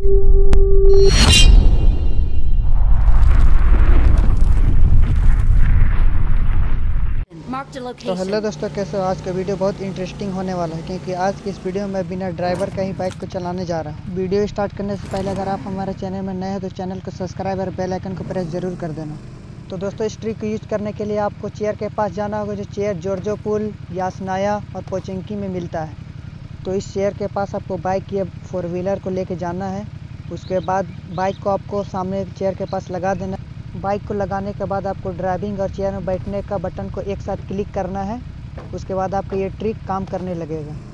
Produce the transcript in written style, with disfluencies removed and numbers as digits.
तो हेलो दोस्तों, कैसे हो? आज का वीडियो बहुत इंटरेस्टिंग होने वाला है क्योंकि आज की इस वीडियो में बिना ड्राइवर का ही बाइक को चलाने जा रहा हूँ। वीडियो स्टार्ट करने से पहले अगर आप हमारे चैनल में नए हैं तो चैनल को सब्सक्राइब और बेल आइकन को प्रेस जरूर कर देना। तो दोस्तों, इस ट्रिक को यूज करने के लिए आपको चेयर के पास जाना होगा, जो चेयर जॉर्जो पुल, यासनाया और पोचिंकी में मिलता है। तो इस चेयर के पास आपको बाइक या 4 व्हीलर को लेके जाना है। उसके बाद बाइक को आपको सामने चेयर के पास लगा देना। बाइक को लगाने के बाद आपको ड्राइविंग और चेयर में बैठने का बटन को एक साथ क्लिक करना है। उसके बाद आपका ये ट्रिक काम करने लगेगा।